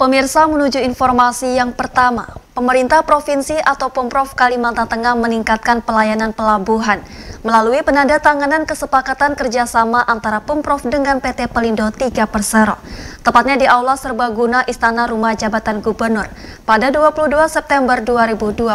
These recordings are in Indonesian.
Pemirsa, menuju informasi yang pertama, pemerintah provinsi atau Pemprov Kalimantan Tengah meningkatkan pelayanan pelabuhan melalui penandatanganan kesepakatan kerjasama antara Pemprov dengan PT Pelindo 3 Persero, tepatnya di Aula Serbaguna Istana Rumah Jabatan Gubernur pada 22 September 2020.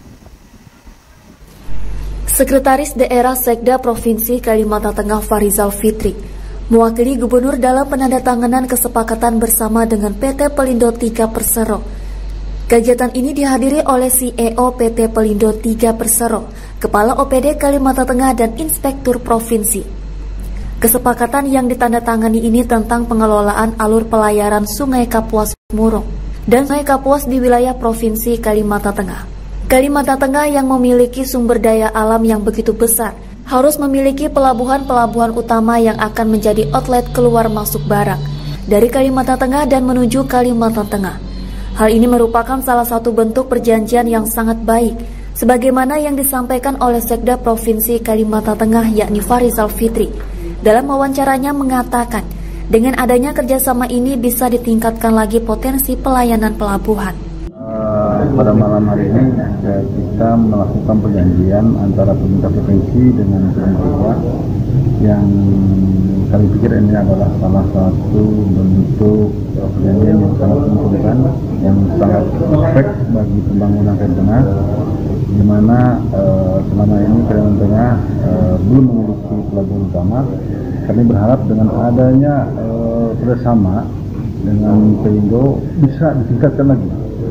Sekretaris Daerah Sekda Provinsi Kalimantan Tengah Farizal Fitri mewakili Gubernur dalam penandatanganan kesepakatan bersama dengan PT Pelindo 3 Persero. Kegiatan ini dihadiri oleh CEO PT Pelindo 3 Persero, Kepala OPD Kalimantan Tengah dan Inspektur Provinsi. Kesepakatan yang ditandatangani ini tentang pengelolaan alur pelayaran Sungai Kapuas Murong dan Sungai Kapuas di wilayah Provinsi Kalimantan Tengah. Kalimantan Tengah yang memiliki sumber daya alam yang begitu besar harus memiliki pelabuhan-pelabuhan utama yang akan menjadi outlet keluar masuk barang dari Kalimantan Tengah dan menuju Kalimantan Tengah. Hal ini merupakan salah satu bentuk perjanjian yang sangat baik, sebagaimana yang disampaikan oleh Sekda Provinsi Kalimantan Tengah yakni Farizal Fitri. Dalam wawancaranya mengatakan, dengan adanya kerjasama ini bisa ditingkatkan lagi potensi pelayanan pelabuhan. Pada malam hari ini kita melakukan perjanjian antara pemerintah provinsi dengan pemerintah yang kami pikir ini adalah salah satu bentuk perjanjian yang sangat menguntungkan, yang sangat efek bagi pembangunan Kalimantan Tengah, di mana selama ini Kalimantan Tengah belum memiliki pelabuhan utama. Kami berharap dengan adanya kerjasama dengan Pelindo bisa ditingkatkan lagi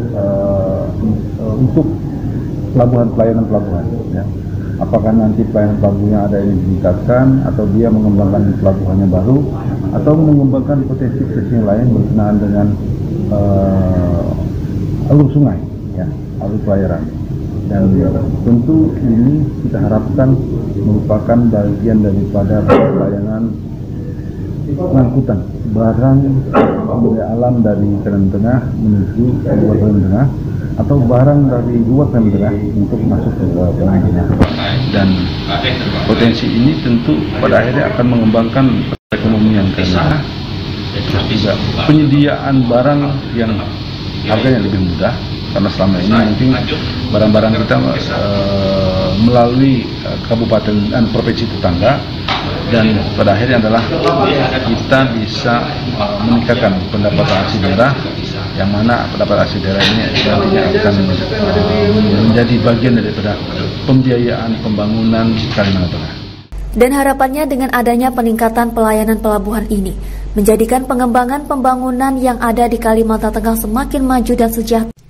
untuk pelayanan pelabuhan, ya. Apakah nanti pelayanan pelabuhannya ada yang ditingkatkan, atau dia mengembangkan pelabuhannya baru, atau mengembangkan potensi yang lain berkenaan dengan alur sungai, ya, alur pelayaran. Dan tentu ini kita harapkan merupakan bagian daripada pelayanan pengangkutan barang sumber alam dari Kalimantan Tengah menuju ke luar Kalimantan Tengah, atau barang dari luar Kalimantan Tengah untuk masuk ke Kalimantan Tengah. Dan potensi ini tentu pada akhirnya akan mengembangkan perekonomian Kalimantan Tengah. Juga penyediaan barang yang harganya lebih mudah, karena selama ini mungkin barang-barang kita melalui kabupaten dan provinsi tetangga, dan pada akhirnya adalah kita bisa meningkatkan pendapatan asli daerah, yang mana pendapatan asli daerah ini nantinya akan menjadi bagian daripada pembiayaan pembangunan Kalimantan Tengah. Dan harapannya dengan adanya peningkatan pelayanan pelabuhan ini menjadikan pengembangan pembangunan yang ada di Kalimantan Tengah semakin maju dan sejahtera.